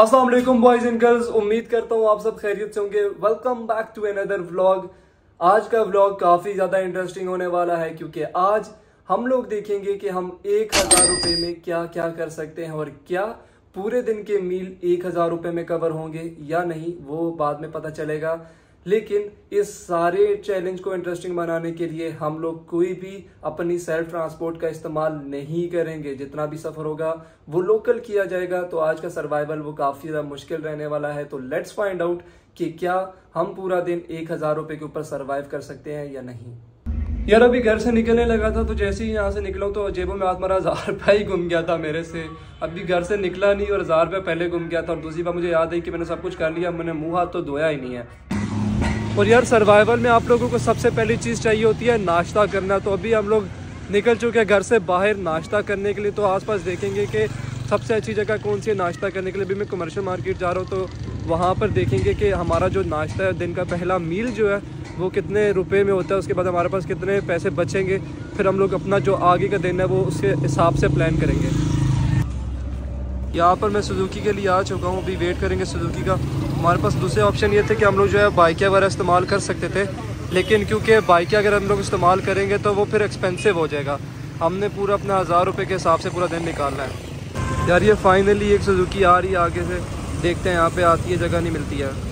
अस्सलाम वालेकुम boys and girls, उम्मीद करता हूँ आप सब खैरियत से होंगे। Welcome back to another vlog. आज का व्लॉग काफी ज्यादा इंटरेस्टिंग होने वाला है क्योंकि आज हम लोग देखेंगे कि हम 1000 रुपए में क्या क्या कर सकते हैं और क्या पूरे दिन के मील 1000 रुपए में कवर होंगे या नहीं, वो बाद में पता चलेगा। लेकिन इस सारे चैलेंज को इंटरेस्टिंग बनाने के लिए हम लोग कोई भी अपनी सेल्फ ट्रांसपोर्ट का इस्तेमाल नहीं करेंगे। जितना भी सफर होगा वो लोकल किया जाएगा। तो आज का सर्वाइवल वो काफी ज्यादा मुश्किल रहने वाला है। तो लेट्स फाइंड आउट कि क्या हम पूरा दिन 1000 रुपए के ऊपर सर्वाइव कर सकते हैं या नहीं। यार अभी घर से निकलने लगा था तो जैसे ही यहाँ से निकला तो जेबों में हाथ मारा, 1000 रुपया ही गुम गया था मेरे से। अभी घर से निकला नहीं और 1000 रुपया पहले गुम गया था। और दूसरी बात मुझे याद है कि मैंने सब कुछ कर लिया, मैंने मुंह हाथ तो धोया ही नहीं है। और यार सर्वाइवल में आप लोगों को सबसे पहली चीज़ चाहिए होती है नाश्ता करना। तो अभी हम लोग निकल चुके हैं घर से बाहर नाश्ता करने के लिए। तो आसपास देखेंगे कि सबसे अच्छी जगह कौन सी है नाश्ता करने के लिए। अभी मैं कमर्शियल मार्केट जा रहा हूँ तो वहाँ पर देखेंगे कि हमारा जो नाश्ता है, दिन का पहला मील जो है वो कितने रुपए में होता है, उसके बाद हमारे पास कितने पैसे बचेंगे। फिर हम लोग अपना जो आगे का दिन है वो उसके हिसाब से प्लान करेंगे। यहाँ पर मैं सुजुकी के लिए आ चुका हूँ, अभी वेट करेंगे सुजुकी का। हमारे पास दूसरे ऑप्शन ये थे कि हम लोग जो है बाइक वगैरह इस्तेमाल कर सकते थे, लेकिन क्योंकि बाइक अगर हम लोग इस्तेमाल करेंगे तो वो फिर एक्सपेंसिव हो जाएगा। हमने पूरा अपना 1000 रुपये के हिसाब से पूरा दिन निकालना है। यार ये फाइनली एक सुजुकी आ रही है आगे से, देखते हैं यहाँ पे आती है, जगह नहीं मिलती है।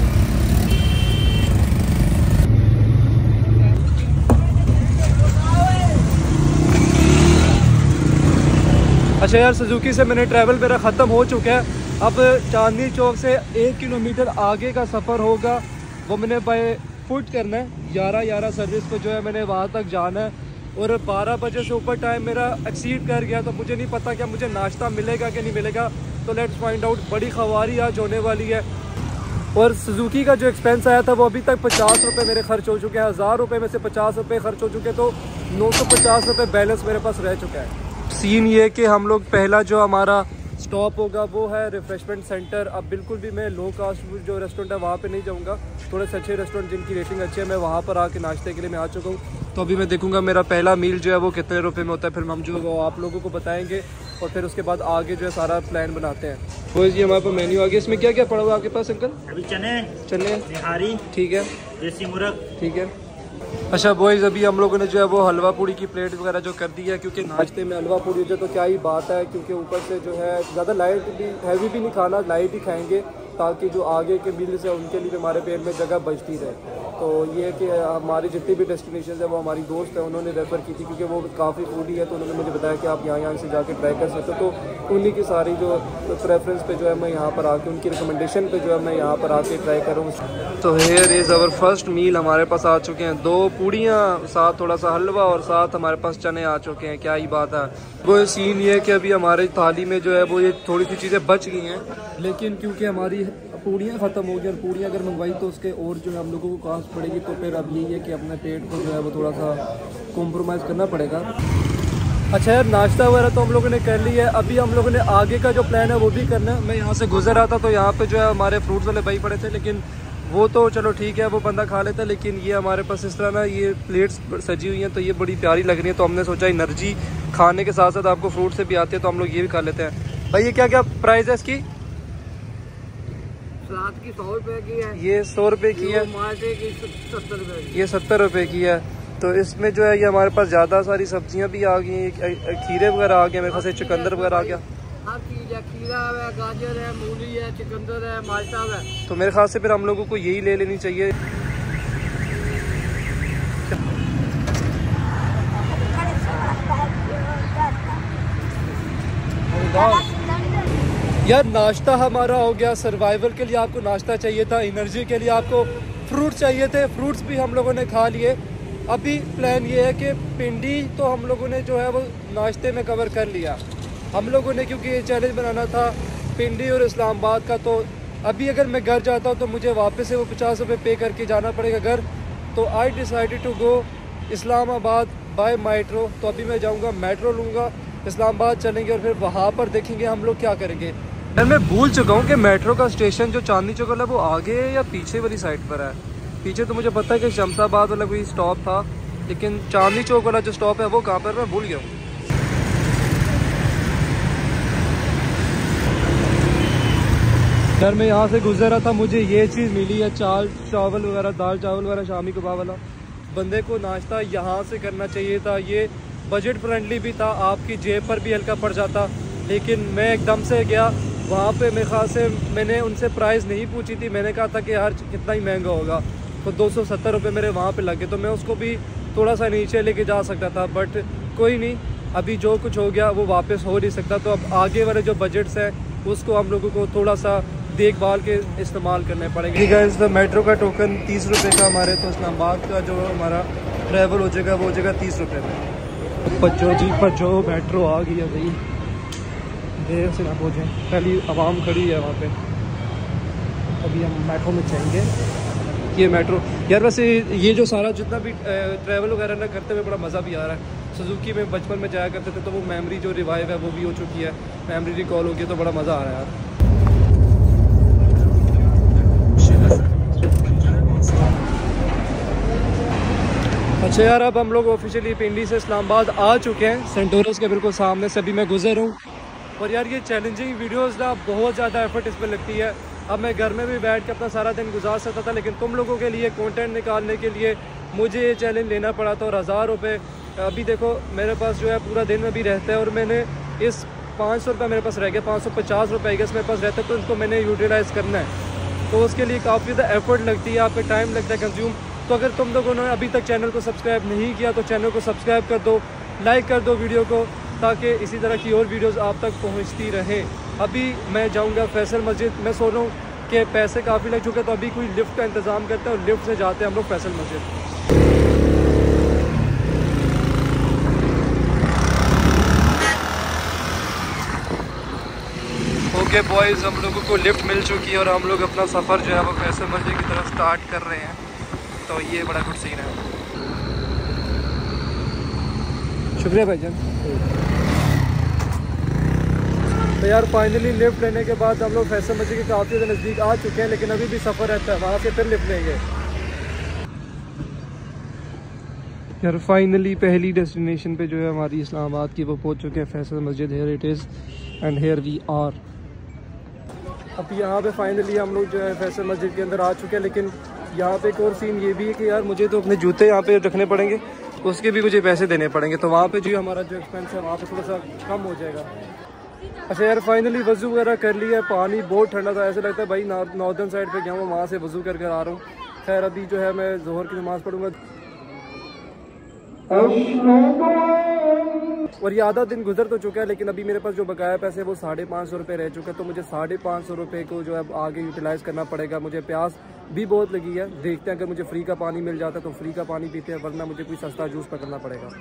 अच्छा यार सुजुकी से मैंने ट्रैवल मेरा ख़त्म हो चुका है। अब चांदनी चौक से 1 किलोमीटर आगे का सफ़र होगा, वो मैंने बाय फुट करना है। 11 सर्विस को जो है मैंने वहाँ तक जाना है। और 12 बजे से ऊपर टाइम मेरा एक्सीड कर गया तो मुझे नहीं पता क्या मुझे नाश्ता मिलेगा कि नहीं मिलेगा। तो लेट्स फाइंड आउट। बड़ी खवारी आज होने वाली है। और सुजुकी का जो एक्सपेंस आया था वो अभी तक 50 रुपये मेरे खर्च हो चुके हैं। 1000 रुपये में से 50 रुपये खर्च हो चुके, तो 950 रुपये बैलेंस मेरे पास रह चुका है। सीन ये कि हम लोग पहला जो हमारा स्टॉप होगा वो है रिफ्रेशमेंट सेंटर। अब बिल्कुल भी मैं लो कास्ट जो रेस्टोरेंट है वहाँ पे नहीं जाऊँगा, थोड़े से अच्छे रेस्टोरेंट जिनकी रेटिंग अच्छी है मैं वहाँ पर आके नाश्ते के लिए मैं आ चुका हूँ। तो अभी मैं देखूँगा मेरा पहला मील जो है वो कितने रुपए में होता है, फिर हम जो वो आप लोगों को बताएंगे और फिर उसके बाद आगे जो है सारा प्लान बनाते हैं। वो जी हमारे पास मेन्यू आ गया। इसमें क्या क्या पड़ा हुआ आपके पास अंकल? अभी चने निहारी, ठीक है, देसी मुर्ग, ठीक है। अच्छा बॉयज़, अभी हम लोगों ने जो है वो हलवा पूड़ी की प्लेट वगैरह जो कर दी है, क्योंकि नाश्ते में हलवा पूड़ी जो तो क्या ही बात है। क्योंकि ऊपर से जो है ज़्यादा लाइट भी हैवी भी नहीं खाना, लाइट ही खाएंगे ताकि जो आगे के मील्स है उनके लिए हमारे पेट में जगह बचती रहे। तो ये कि हमारी जितनी भी डेस्टिनेशन है वो हमारी दोस्त है उन्होंने रेफ़र की थी, क्योंकि वो काफ़ी फूडी है तो उन्होंने मुझे बताया कि आप यहाँ से जाके ट्राई कर सकते हो। तो उन्हीं की सारी जो प्रेफरेंस पे जो है मैं यहाँ पर आके उनकी रिकमेंडेशन पे जो है मैं यहाँ पर आके ट्राई करूँ। तो here is our first meal हमारे पास आ चुके हैं। 2 पूड़ियाँ, साथ थोड़ा सा हलवा और साथ हमारे पास चने आ चुके हैं। क्या ही बात है। वो सीन ये कि अभी हमारी थाली में जो है वो ये थोड़ी सी चीज़ें बच गई हैं, लेकिन क्योंकि हमारी पूड़ियाँ ख़त्म हो गई और पूड़ियाँ अगर मंगवाई तो उसके और जो है हम लोगों को कॉस्ट पड़ेगी। तो फिर अब यही है कि अपने पेट को जो है वो थोड़ा सा कॉम्प्रोमाइज़ करना पड़ेगा। अच्छा यार नाश्ता वगैरह तो हम लोगों ने कर लिया है। अभी हम लोगों ने आगे का जो प्लान है वो भी करना है। मैं यहाँ से गुजर रहा था तो यहाँ पे जो है हमारे फ्रूट्स वाले भाई पड़े थे, लेकिन वो तो चलो ठीक है वो बंदा खा लेता है, लेकिन ये हमारे पास इस तरह ना ये प्लेट्स सजी हुई हैं तो ये बड़ी प्यारी लग रही है। तो हमने सोचा एनर्जी खाने के साथ साथ आपको फ्रूट से भी आती है तो हम लोग ये भी खा लेते हैं। भाई ये क्या क्या प्राइस है इसकी? सलाद की 100 रुपये की है, ये 100 रुपये की है, टमाटर की 70 रुपये की, ये 70 रुपये की है। तो इसमें जो है ये हमारे पास ज़्यादा सारी सब्जियां भी आ गई हैं, खीरे वगैरह आ गए, मेरे पास चुकंदर वगैरह आ गया, हर चीज़ है। खीरा है, गाजर है, मूली है, चुकंदर है, माल्टा है। तो मेरे ख्याल से फिर हम लोगों को यही ले लेनी चाहिए। यार नाश्ता हमारा हो गया। सर्वाइवल के लिए आपको नाश्ता चाहिए था, एनर्जी के लिए आपको फ्रूट चाहिए थे, फ्रूट्स भी हम लोगों ने खा लिए। अभी प्लान ये है कि पिंडी तो हम लोगों ने जो है वो नाश्ते में कवर कर लिया हम लोगों ने, क्योंकि ये चैलेंज बनाना था पिंडी और इस्लामाबाद का। तो अभी अगर मैं घर जाता हूँ तो मुझे वापस से वो 50 रुपये पे करके जाना पड़ेगा घर। तो I decided to go Islamabad by metro. तो अभी मैं जाऊँगा, मेट्रो लूँगा, इस्लामाबाद चलेंगे और फिर वहाँ पर देखेंगे हम लोग क्या करेंगे। यार मैं भूल चुका हूँ कि मेट्रो का स्टेशन जो चांदनी चौक वाला वो आगे है या पीछे वाली साइड पर है। पीछे तो मुझे पता है कि शमशाबाद वाला कोई स्टॉप था, लेकिन चांदनी चौक वाला जो स्टॉप है वो कहाँ पर मैं भूल गया हूँ। यार मैं यहाँ से गुजर रहा था, मुझे ये चीज़ मिली है, चावल वगैरह, दाल चावल वगैरह, शामी कबाब वाला। बंदे को नाश्ता यहाँ से करना चाहिए था, ये बजट फ्रेंडली भी था, आपकी जेब पर भी हल्का पड़ जाता। लेकिन मैं एकदम से गया वहाँ पे, मेरे ख्याल से मैंने उनसे प्राइस नहीं पूछी थी, मैंने कहा था कि यार कितना ही महंगा होगा, तो 270 रुपये मेरे वहाँ पे लगे। तो मैं उसको भी थोड़ा सा नीचे लेके जा सकता था, बट कोई नहीं, अभी जो कुछ हो गया वो वापस हो नहीं सकता। तो अब आगे वाले जो बजट्स हैं उसको हम लोगों को थोड़ा सा देखभाल के इस्तेमाल करने पड़ेंगे। गाइस, तो मेट्रो का टोकन 30 रुपये का हमारे, तो इस्लामाबाद का जो हमारा ट्रैवल हो जाएगा वो हो जाएगा 30 रुपये में। बच्चों जी बच्चों, मेट्रो आ गई है भाई, देर से ना पहुँचें, पहली आवाम खड़ी है वहाँ पे। अभी हम मेट्रो में जाएंगे, ये मेट्रो। यार वैसे ये जो सारा जितना भी ट्रैवल वगैरह ना करते हुए बड़ा मज़ा भी आ रहा है। सुजुकी में बचपन में जाया करते थे, तो वो मेमोरी जो रिवाइव है वो भी हो चुकी है, मेमोरी रिकॉल हो गई, तो बड़ा मज़ा आ रहा है यार। अच्छा यार, अब हम लोग ऑफिशियली पिंडी से इस्लामाबाद आ चुके हैं, सेंटोरस के बिल्कुल सामने से अभी मैं गुजर हूँ। और यार ये चैलेंजिंग वीडियोस ना, बहुत ज़्यादा एफर्ट इस पर लगती है। अब मैं घर में भी बैठ के अपना सारा दिन गुजार सकता था, लेकिन तुम लोगों के लिए कंटेंट निकालने के लिए मुझे ये चैलेंज लेना पड़ा था। और 1000 रुपये अभी देखो मेरे पास जो है पूरा दिन में भी रहता है, और मैंने इस 500 रुपये मेरे पास रह गया, 550 रुपये गैस मेरे पास रहता है, तो इसको मैंने यूटिलाइज़ करना है। तो उसके लिए काफ़ी ज़्यादा एफर्ट लगती है, आप पे टाइम लगता है कंज्यूम। तो अगर तुम लोगों ने अभी तक चैनल को सब्सक्राइब नहीं किया तो चैनल को सब्सक्राइब कर दो, लाइक कर दो वीडियो को, ताकि इसी तरह की और वीडियोस आप तक पहुंचती रहें। अभी मैं जाऊंगा फैसल मस्जिद, मैं सोच रहा हूँ कि पैसे काफ़ी लग चुके हैं, तो अभी कोई लिफ्ट का इंतज़ाम करते हैं और लिफ्ट से जाते हैं हम लोग फैसल मस्जिद। ओके बॉयज़, हम लोगों को लिफ्ट मिल चुकी है और हम लोग अपना सफ़र जो है वो फैसल मस्जिद की तरफ स्टार्ट कर रहे हैं। तो ये बड़ा गुड सीन है, शुक्रिया भाईजान। तो यार फाइनली लिफ्ट लेने के बाद हम लोग फैसल मस्जिद के काफ़ी ज़्यादा नज़दीक आ चुके हैं, लेकिन अभी भी सफ़र रहता है, वहाँ से फिर लिफ्ट लेंगे। यार फाइनली पहली डेस्टिनेशन पे जो है हमारी इस्लामाबाद की, वो पहुँच चुके हैं, Faisal Masjid. Here it is and here we are. अब यहाँ पे फाइनली हम लोग जो है फैसल मस्जिद के अंदर आ चुके हैं, लेकिन यहाँ पे एक और सीन ये भी है कि यार मुझे तो अपने जूते यहाँ पे रखने पड़ेंगे, उसके भी मुझे पैसे देने पड़ेंगे, तो वहाँ पे जो हमारा जो एक्सपेंस है वहाँ पे थोड़ा सा कम हो जाएगा। अच्छा यार फाइनली वज़ू वगैरह कर लिया है, पानी बहुत ठंडा था, ऐसा लगता है भाई नॉर्दर्न साइड पे गया हूँ, वहाँ से वज़ू कर आ रहा हूँ। खैर अभी जो है मैं ज़ोहर की नमाज़ पढ़ूँगा और ये आधा दिन गुजर तो चुका है, लेकिन अभी मेरे पास जो बकाया पैसे वो 550 रुपये रह चुका है, तो मुझे 550 रुपये को जो है आगे यूटिलाइज़ करना पड़ेगा। मुझे प्यास भी बहुत लगी है, देखते हैं अगर मुझे फ्री का पानी मिल जाता है तो फ्री का पानी पीते हैं, वरना मुझे कोई सस्ता जूस पकड़ना पड़ेगा।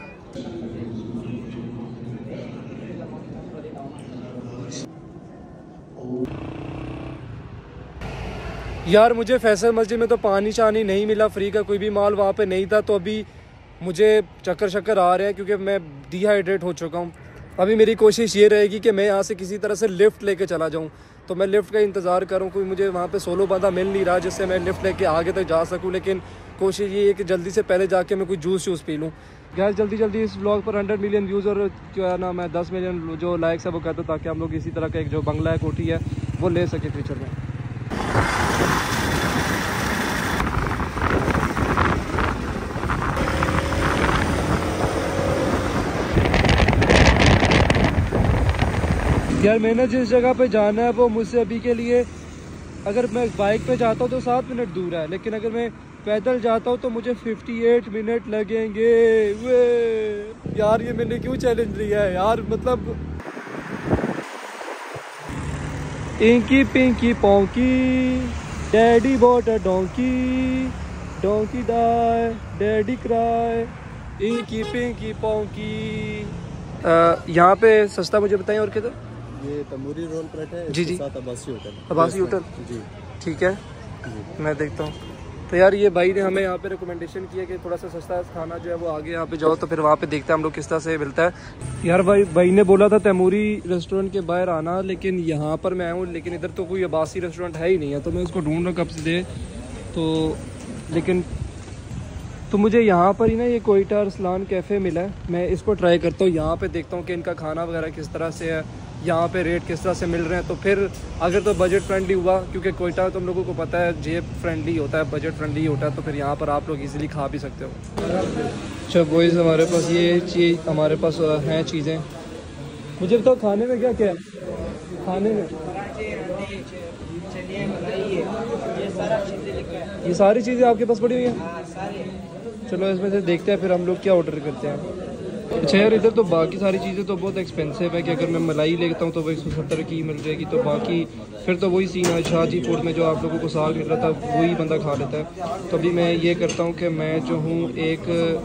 यार मुझे फैसल मस्जिद में तो पानी शानी नहीं मिला, फ्री का कोई भी माल वहाँ पे नहीं था, तो अभी मुझे चक्कर आ रहे हैं क्योंकि मैं डिहाइड्रेट हो चुका हूँ। अभी मेरी कोशिश ये रहेगी कि मैं यहाँ से किसी तरह से लिफ्ट लेके चला जाऊँ, तो मैं लिफ्ट का इंतज़ार करूँ। कोई मुझे वहाँ पे सोलो बंदा मिल नहीं रहा जिससे मैं लिफ्ट लेके आगे तक जा सकूँ, लेकिन कोशिश ये है कि जल्दी से पहले जाके मैं कोई जूस पी लूँ। गैस जल्दी इस व्लॉग पर 100 मिलियन व्यूज़ और जो है ना मैं 10 मिलियन जो लाइक्स है वो कहता, ताकि हम लोग इसी तरह का एक जो बंगला है, कोठी है, वो ले सके फ्यूचर में। यार मैंने जिस जगह पे जाना है वो मुझसे अभी के लिए, अगर मैं बाइक पे जाता हूँ तो 7 मिनट दूर है, लेकिन अगर मैं पैदल जाता हूँ तो मुझे 58 मिनट लगेंगे। वे यार ये मैंने क्यों चैलेंज लिया है यार, मतलब inky pinky ponky daddy bought a donkey, donkey die daddy cried, inky pinky ponky. यहाँ पे सस्ता मुझे बताएं और किधर? ये तंदूरी रोल प्लेट है जी साथ अब्बासी होटल। अब्बासी होटल जी ठीक है जी, मैं देखता हूँ। तो यार ये भाई ने हमें यहाँ पे रिकमेंडेशन किया कि थोड़ा सा सस्ता खाना जो है वो आगे यहाँ पे जाओ, तो फिर वहाँ पे देखते हैं हम लोग किस तरह से मिलता है। यार भाई ने बोला था तैमूरी रेस्टोरेंट के बाहर आना, लेकिन यहाँ पर मैं आऊँ, लेकिन इधर तो कोई अब्बासी रेस्टोरेंट है ही नहीं है, तो मैं उसको ढूंढ रहा कब से दे, तो लेकिन तो मुझे यहाँ पर ही ना ये कोयटा अरसलान कैफ़े मिला है, मैं इसको ट्राई करता हूँ, यहाँ पे देखता हूँ कि इनका खाना वगैरह किस तरह से है, यहाँ पे रेट किस तरह से मिल रहे हैं। तो फिर अगर तो बजट फ्रेंडली हुआ, क्योंकि कोयटा तुम लोगों को पता है जेब फ्रेंडली होता है, बजट फ्रेंडली होता है, तो फिर यहाँ पर आप लोग इजीली खा भी सकते हो। अच्छा बॉयज़, हमारे पास ये चीज़ हमारे पास हैं चीज़ें। मुझे बताओ खाने में क्या क्या है? खाने में ये सारी चीज़ें आपके पास पड़ी हुई हैं। चलो इसमें से देखते हैं फिर हम लोग क्या ऑर्डर करते हैं। अच्छा यार, इधर तो बाकी सारी चीज़ें तो बहुत एक्सपेंसिव है कि अगर मैं मलाई लेता हूँ तो वो 170 की मिल जाएगी। तो बाकी फिर तो वही सीन है शाहजी फूड में, जो आप लोगों को साग मिल रहा था वही बंदा खा लेता है। तो अभी मैं ये करता हूँ कि मैं जो हूँ एक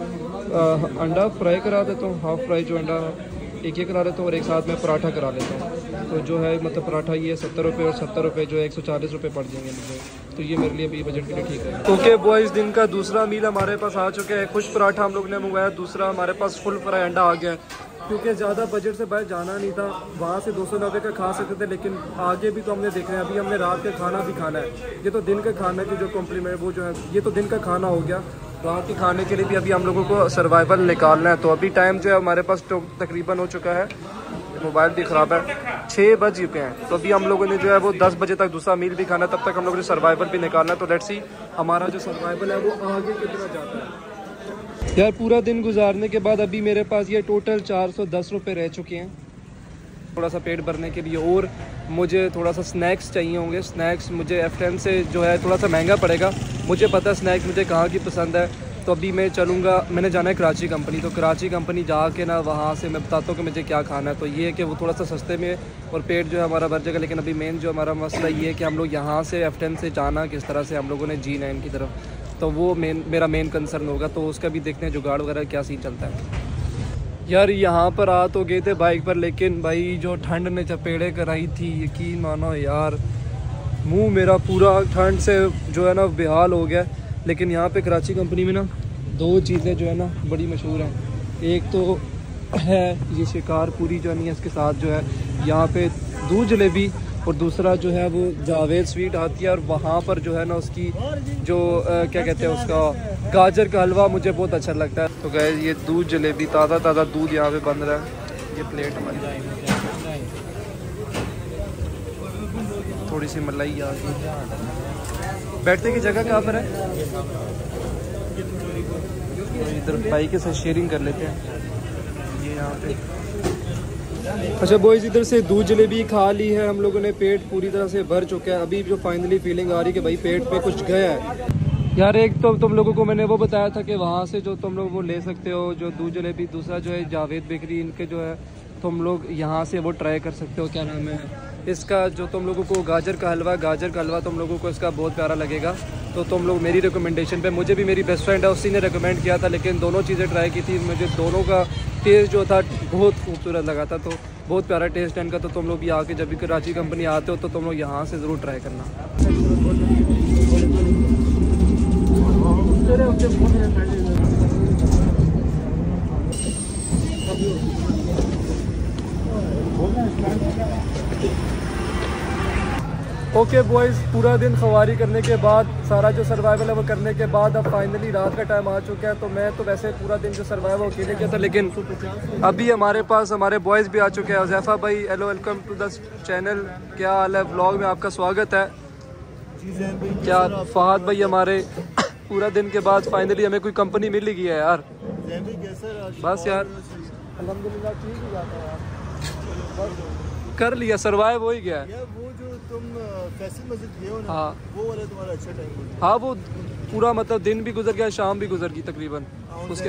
अंडा फ्राई करा देता हूँ, हाफ़ फ्राई जो अंडा एक ये करा लेता हूँ, और एक साथ में पराठा करा लेता हूँ। तो जो है मतलब पराठा ये 70 रुपये और 70 रुपये जो है 140 रुपये पड़ जाएंगे मुझे। तो ये मेरे लिए अभी बजट के लिए ठीक है। ओके बॉयज़, दिन का दूसरा मील हमारे पास आ चुका है। खुश पराठा हम लोग ने मंगवाया, दूसरा हमारे पास फुल फ्राई अंडा आ गया है। क्योंकि ज़्यादा बजट से बाहर जाना नहीं था, वहाँ से 290 का खा सकते थे, लेकिन आगे भी तो हमने देखना है। अभी हमने रात का खाना भी खाना है। ये तो दिन का खाना की जो कॉम्प्लीमेंट वो जो है, ये तो दिन का खाना हो गया। रात के खाने के लिए भी अभी हम लोगों को सर्वाइवल निकालना है। तो अभी टाइम जो है हमारे पास तो तकरीबन हो चुका है, मोबाइल भी ख़राब है, 6 बज चुके हैं। तो अभी हम लोगों ने जो है वो 10 बजे तक दूसरा मील भी खाना है, तब तक हम लोगों ने सर्वाइवल भी निकालना है। तो लेट्स सी हमारा जो सर्वाइवल है वो आगे कितना जाता है। यार पूरा दिन गुजारने के बाद अभी मेरे पास ये टोटल 410 रुपये रह चुके हैं थोड़ा सा पेट भरने के लिए। और मुझे थोड़ा सा स्नैक्स चाहिए होंगे। स्नैक्स मुझे F10 से जो है थोड़ा सा महंगा पड़ेगा, मुझे पता है स्नैक्स मुझे कहाँ की पसंद है। तो अभी मैं चलूँगा, मैंने जाना है कराची कंपनी। तो कराची कंपनी जाके ना वहाँ से मैं बताता हूँ कि मुझे क्या खाना है। तो ये है कि वो थोड़ा सा सस्ते में और पेट जो है हमारा भर जाएगा। लेकिन अभी मेन जो हमारा मसला ये है कि हम लोग यहाँ से F10 से जाना किस तरह से हम लोगों ने G9 की तरफ, तो वो मेरा मेन कंसर्न होगा। तो उसका भी देखते हैं जुगाड़ वगैरह क्या सीन चलता है। यार यहाँ पर आ तो गए थे बाइक पर, लेकिन भाई जो ठंड ने चपेड़े कराई थी, यकीन मानो यार, मुंह मेरा पूरा ठंड से जो है ना बेहाल हो गया। लेकिन यहाँ पे कराची कंपनी में ना 2 चीज़ें जो है ना बड़ी मशहूर हैं। एक तो है ये शिकारपुरी जो है, इसके साथ जो है यहाँ पे दूध जलेबी, और दूसरा जो है वो जावेद स्वीट आती है। और वहाँ पर जो है ना उसकी जो क्या कहते हैं उसका गाजर का हलवा मुझे बहुत अच्छा लगता है। तो गाइस ये दूध जलेबी, ताज़ा दूध यहाँ पे बन रहा है। ये प्लेट हमारी, थोड़ी सी मलाई आ गई। बैठने की जगह कहाँ पर है? इधर भाई के साथ शेयरिंग कर लेते हैं ये यहाँ पे। अच्छा बॉयज़, इधर से दूध जलेबी खा ली है हम लोगों ने, पेट पूरी तरह से भर चुका है। अभी जो फाइनली फीलिंग आ रही है कि भाई पेट पे कुछ गया है। यार एक तो तुम लोगों को मैंने वो बताया था कि वहाँ से जो तुम लोग वो ले सकते हो जो दूध जलेबी, दूसरा जो है जावेद बेकरी, इनके जो है तुम लोग यहाँ से वो ट्राई कर सकते हो। क्या नाम है इसका, जो तुम लोगों को गाजर का हलवा तुम लोगों को इसका बहुत प्यारा लगेगा। तो तुम लोग मेरी रिकमेंडेशन पे, मुझे भी मेरी बेस्ट फ्रेंड है उसी ने रिकमेंड किया था, लेकिन दोनों चीज़ें ट्राई की थी, मुझे दोनों का टेस्ट जो था बहुत खूबसूरत लगा था। तो बहुत प्यारा टेस्ट है इनका। तो तुम लोग भी आके जब भी कराची कंपनी आते हो तो तुम लोग यहाँ से ज़रूर ट्राई करना। ओके बॉयज़, पूरा दिन खवारी करने के बाद, सारा जो सर्वाइवल है वो करने के बाद अब फाइनली रात का टाइम आ चुका है। तो मैं तो वैसे पूरा दिन जो सर्वाइवल अकेले किया था, लेकिन अभी हमारे पास हमारे बॉयज़ भी आ चुके हैं। हुज़ैफा भाई, hello, welcome to the channel, क्या हाल है? व्लॉग में आपका स्वागत है। क्या फहद भाई, हमारे पूरा दिन के बाद फाइनली हमें कोई कंपनी मिल ही गई है यार। बस यार अल्हम्दुलिल्लाह ठीक ही जाता है यार, कर लिया, सर्वाइव हो ही गया है। वो जो तुम फैसल मस्जिद गए हो ना, हाँ वो वाला तुम्हारा अच्छा टाइम है। हाँ, वो पूरा मतलब दिन भी गुजर गया, शाम भी गुजर गई तकरीबन उसके।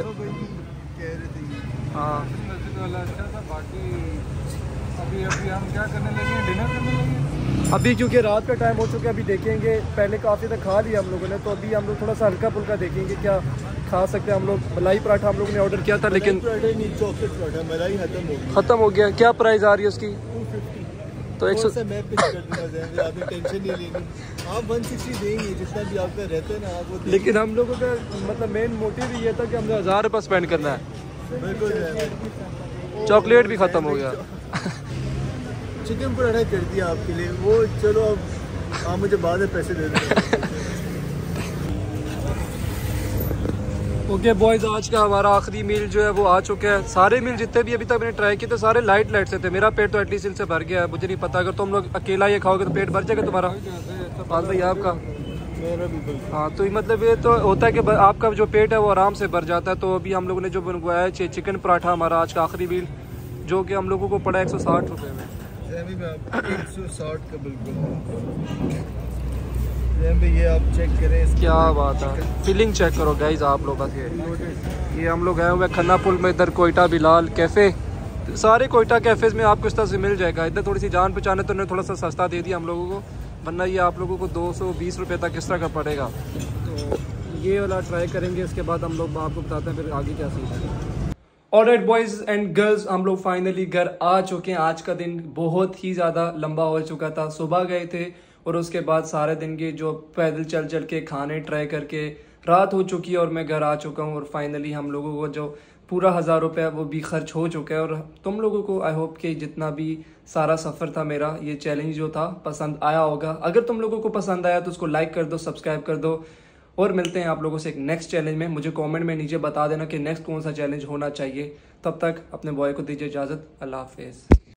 हाँ बाकी अभी हम क्या करने लगे, डिनर करने लगे अभी, क्योंकि रात का टाइम हो चुका है। अभी देखेंगे, पहले काफ़ी तक खा लिया हम लोगों ने, तो अभी हम लोग थोड़ा सा हल्का फुल्का देखेंगे क्या खा सकते हैं हम लोग। मलाई पराठा हम लोग ने ऑर्डर किया था, लेकिन चॉकलेट पराठा मलाई ख़त्म हो गया। क्या प्राइस आ रही है उसकी? 250। तो 100 मैं पिच कर दूंगा, आपने टेंशन नहीं लेनी, आप 160 देंगे जितना भी आप पे रहते हैं ना आप वो। लेकिन हम लोगों का मतलब मेन मोटिव ये था कि हमने 1000 रुपये स्पेंड करना है। बिल्कुल, चॉकलेट भी ख़त्म हो गया। चिकन पराठा कर दिया आपके लिए वो। चलो अब आप मुझे बाद में पैसे दे दें। ओके बॉयज, आज का हमारा आखिरी मील जो है वो आ चुका है। सारे मील जितने भी अभी तक मैंने ट्राई किए थे सारे लाइट से थे। मेरा पेट तो एटलीस्ट इनसे भर गया है। मुझे नहीं पता, अगर तुम लोग अकेला ये खाओगे तो पेट भर जाएगा तुम्हारा। हाँ भाई आपका। मेरा भी बिल्कुल। हाँ तो मतलब ये तो होता है कि आपका जो पेट है वो आराम से भर जाता है। तो अभी हम लोगों ने जो बनवाया है चिकन पराठा, हमारा आज का आखिरी मील, जो कि हम लोगों को पड़ा 160 रुपये में। 160 का बिल्कुल। ये आप चेक करें, क्या बात है। फीलिंग चेक करो गाइज आप लोग। बस ये हम लोग आए हुए खन्ना पुल में, इधर कोयटा बिलाल कैफ़े। सारे कोयटा कैफ़ेज़ में आपको इस तरह से मिल जाएगा। इधर थोड़ी सी जान पहचान है तो उन्होंने थोड़ा सा सस्ता दे दिया हम लोगों को, वरना ये आप लोगों को 220 रुपये तक इस तरह का पड़ेगा। तो ये वाला ट्राई करेंगे, इसके बाद हम लोग आपको बताते हैं फिर आगे क्या सीन है। ऑलराइट बॉयज़ एंड गर्ल्स, हम लोग फाइनली घर आ चुके हैं। आज का दिन बहुत ही ज़्यादा लंबा हो चुका था। सुबह गए थे और उसके बाद सारे दिन के जो पैदल चल के खाने ट्राई करके रात हो चुकी है और मैं घर आ चुका हूँ। और फाइनली हम लोगों को जो पूरा 1000 रुपया वो भी खर्च हो चुका है। और तुम लोगों को आई होप कि जितना भी सारा सफ़र था मेरा, ये चैलेंज जो था, पसंद आया होगा। अगर तुम लोगों को पसंद आया तो उसको लाइक कर दो, सब्सक्राइब कर दो। और मिलते हैं आप लोगों से एक नेक्स्ट चैलेंज में। मुझे कमेंट में नीचे बता देना कि नेक्स्ट कौन सा चैलेंज होना चाहिए। तब तक अपने बॉय को दीजिए इजाज़त। अल्लाह हाफिज़।